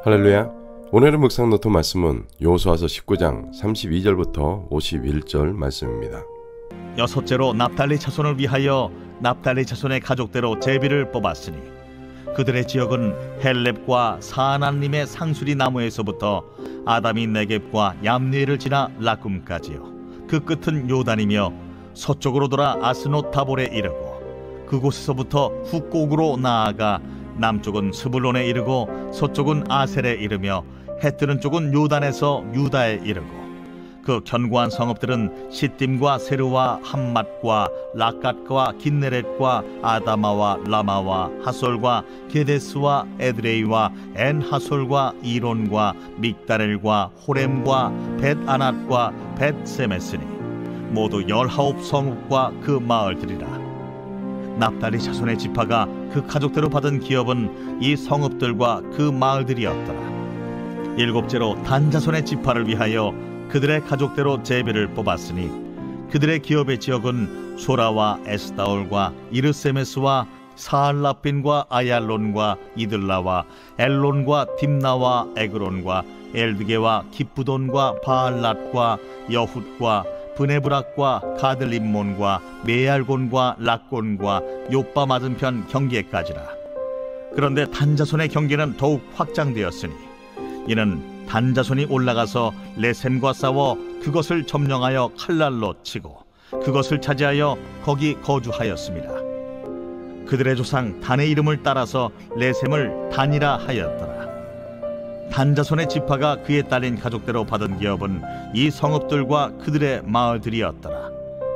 할렐루야. 오늘의 묵상 노트 말씀은 여호수아서 19장 32절부터 51절 말씀입니다. 여섯째로 납달리 자손을 위하여 납달리 자손의 가족대로 제비를 뽑았으니 그들의 지역은 헬렙과 사아난림의 상수리 나무에서부터 아담이 네겝과 얌느에를 지나 라쿰까지요. 그 끝은 요단이며 서쪽으로 돌아 아스노 타볼에 이르고 그곳에서부터 훅곡으로 나아가 남쪽은 스불론에 이르고 서쪽은 아셀에 이르며 해 뜨는 쪽은 요단에서 유다에 이르고 그 견고한 성읍들은 시딤과 세르와 함맛과 라갓과 긴네렛과 아다마와 라마와 하솔과 게데스와 에드레이와 엔하솔과 이론과 믹다렐과 호렘과 벳아낫과 벳세메스니 모두 19성읍과 그 마을들이라. 납달리 자손의 지파가 그 가족대로 받은 기업은 이 성읍들과 그 마을들이었더라. 일곱째로 단 자손의 지파를 위하여 그들의 가족대로 제비를 뽑았으니 그들의 기업의 지역은 소라와 에스다올과 이르세메스와 사알라핀과 아얄론과 이들라와 엘론과 딥나와 에그론과 엘드게와 기쁘돈과 바알랏과 여훗과 브네브락과 가들림몬과 메알곤과 락곤과 요빠 맞은편 경계까지라. 그런데 단자손의 경계는 더욱 확장되었으니 이는 단자손이 올라가서 레셈과 싸워 그것을 점령하여 칼날로 치고 그것을 차지하여 거기 거주하였습니다. 그들의 조상 단의 이름을 따라서 레셈을 단이라 하였더라. 단자손의 지파가 그에 딸린 가족대로 받은 기업은 이 성읍들과 그들의 마을들이었더라.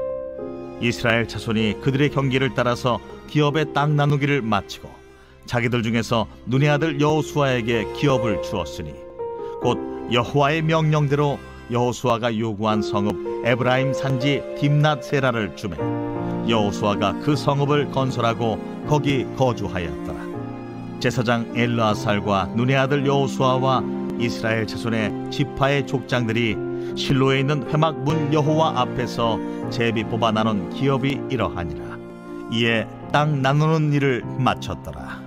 이스라엘 자손이 그들의 경계를 따라서 기업의 땅 나누기를 마치고 자기들 중에서 눈의 아들 여호수아에게 기업을 주었으니 곧 여호와의 명령대로 여호수아가 요구한 성읍 에브라임 산지 딥낫세라를 주매 여호수아가 그 성읍을 건설하고 거기 거주하였더라. 제사장 엘르아살과 눈의 아들 여호수아와 이스라엘 자손의 지파의 족장들이 실로에 있는 회막 문 여호와 앞에서 제비 뽑아 나눈 기업이 이러하니라. 이에 땅 나누는 일을 마쳤더라.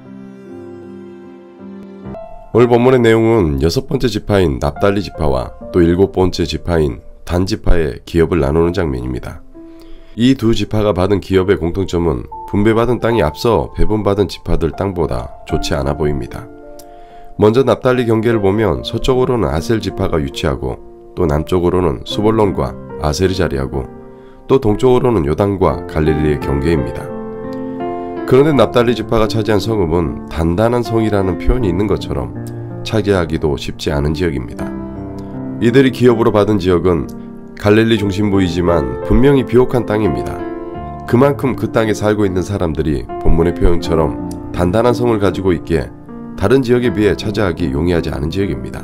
오늘 본문의 내용은 여섯 번째 지파인 납달리 지파와 또 일곱 번째 지파인 단 지파의 기업을 나누는 장면입니다. 이 두 지파가 받은 기업의 공통점은 분배받은 땅이 앞서 배분받은 지파들 땅보다 좋지 않아 보입니다. 먼저 납달리 경계를 보면 서쪽으로는 아셀 지파가 위치하고 또 남쪽으로는 스볼론과 아셀이 자리하고 또 동쪽으로는 요단과 갈릴리의 경계입니다. 그런데 납달리 지파가 차지한 성읍은 단단한 성이라는 표현이 있는 것처럼 차지하기도 쉽지 않은 지역입니다. 이들이 기업으로 받은 지역은 갈릴리 중심부이지만 분명히 비옥한 땅입니다. 그만큼 그 땅에 살고 있는 사람들이 본문의 표현처럼 단단한 성을 가지고 있기에 다른 지역에 비해 차지하기 용이하지 않은 지역입니다.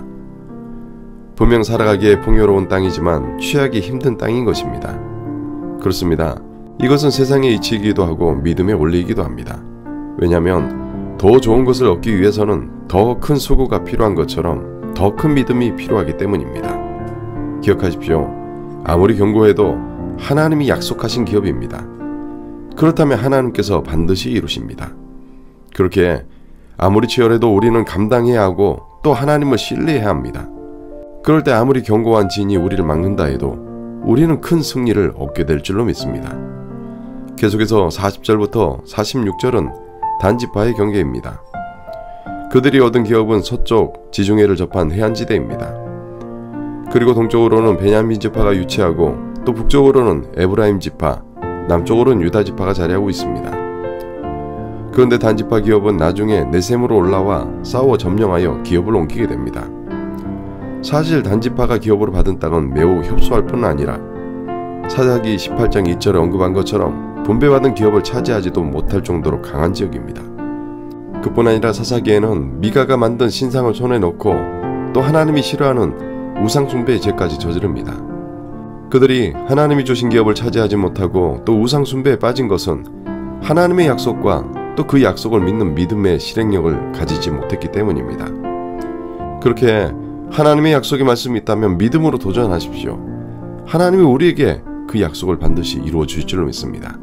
분명 살아가기에 풍요로운 땅이지만 취하기 힘든 땅인 것입니다. 그렇습니다. 이것은 세상의 이치이기도 하고 믿음의 원리이기도 합니다. 왜냐하면 더 좋은 것을 얻기 위해서는 더 큰 수고가 필요한 것처럼 더 큰 믿음이 필요하기 때문입니다. 기억하십시오. 아무리 견고해도 하나님이 약속하신 기업입니다. 그렇다면 하나님께서 반드시 이루십니다. 그렇게 아무리 치열해도 우리는 감당해야 하고 또 하나님을 신뢰해야 합니다. 그럴 때 아무리 견고한 진이 우리를 막는다 해도 우리는 큰 승리를 얻게 될 줄로 믿습니다. 계속해서 40절부터 46절은 단지파의 경계입니다. 그들이 얻은 기업은 서쪽 지중해를 접한 해안지대입니다. 그리고 동쪽으로는 베냐민 지파가 위치하고 또 북쪽으로는 에브라임 지파, 남쪽으로는 유다 지파가 자리하고 있습니다. 그런데 단지파 기업은 나중에 네셈으로 올라와 싸워 점령하여 기업을 옮기게 됩니다. 사실 단지파가 기업으로 받은 땅은 매우 협소할 뿐 아니라 사사기 18장 2절에 언급한 것처럼 분배받은 기업을 차지하지도 못할 정도로 강한 지역입니다. 그뿐 아니라 사사기에는 미가가 만든 신상을 손에 넣고 또 하나님이 싫어하는 우상 숭배의 죄까지 저지릅니다. 그들이 하나님이 주신 기업을 차지하지 못하고 또 우상 숭배에 빠진 것은 하나님의 약속과 또 그 약속을 믿는 믿음의 실행력을 가지지 못했기 때문입니다. 그렇게 하나님의 약속의 말씀이 있다면 믿음으로 도전하십시오. 하나님이 우리에게 그 약속을 반드시 이루어 주실 줄로 믿습니다.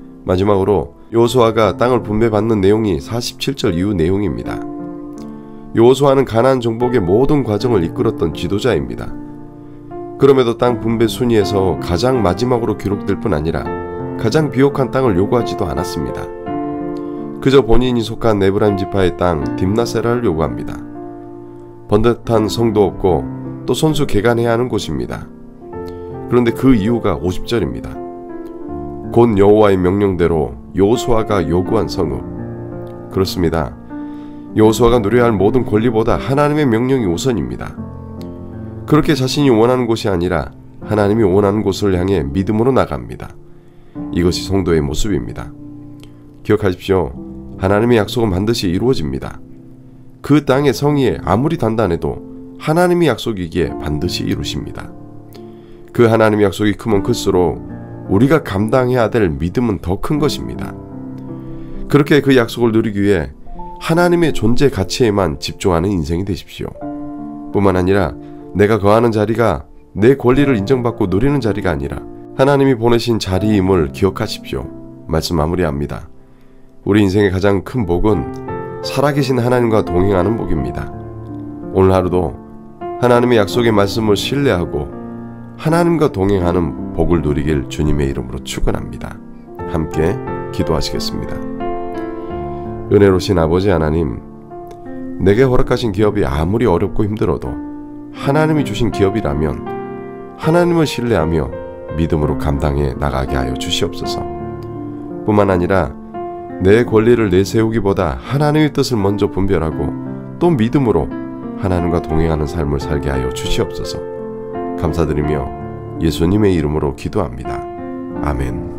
마지막으로 여호수아가 땅을 분배받는 내용이 47절 이후 내용입니다. 여호수아는 가나안 정복의 모든 과정을 이끌었던 지도자입니다. 그럼에도 땅 분배 순위에서 가장 마지막으로 기록될 뿐 아니라 가장 비옥한 땅을 요구하지도 않았습니다. 그저 본인이 속한 에브라임 지파의 땅 딥나세라를 요구합니다. 번듯한 성도 없고 또 손수 개간해야 하는 곳입니다. 그런데 그 이유가 50절입니다. 곧 여호와의 명령대로 여호수아가 요구한 성읍. 그렇습니다. 여호수아가 누려야 할 모든 권리보다 하나님의 명령이 우선입니다. 그렇게 자신이 원하는 곳이 아니라 하나님이 원하는 곳을 향해 믿음으로 나갑니다. 이것이 성도의 모습입니다. 기억하십시오. 하나님의 약속은 반드시 이루어집니다. 그 땅의 성이 아무리 단단해도 하나님의 약속이기에 반드시 이루십니다. 그 하나님의 약속이 크면 클수록 우리가 감당해야 될 믿음은 더 큰 것입니다. 그렇게 그 약속을 누리기 위해 하나님의 존재 가치에만 집중하는 인생이 되십시오. 뿐만 아니라 내가 거하는 자리가 내 권리를 인정받고 누리는 자리가 아니라 하나님이 보내신 자리임을 기억하십시오. 말씀 마무리합니다. 우리 인생의 가장 큰 복은 살아계신 하나님과 동행하는 복입니다. 오늘 하루도 하나님의 약속의 말씀을 신뢰하고 하나님과 동행하는 복을 누리길 주님의 이름으로 축원합니다. 함께 기도하시겠습니다. 은혜로우신 아버지 하나님, 내게 허락하신 기업이 아무리 어렵고 힘들어도 하나님이 주신 기업이라면 하나님을 신뢰하며 믿음으로 감당해 나가게 하여 주시옵소서. 뿐만 아니라 내 권리를 내세우기보다 하나님의 뜻을 먼저 분별하고 또 믿음으로 하나님과 동행하는 삶을 살게 하여 주시옵소서. 감사드리며 예수님의 이름으로 기도합니다. 아멘.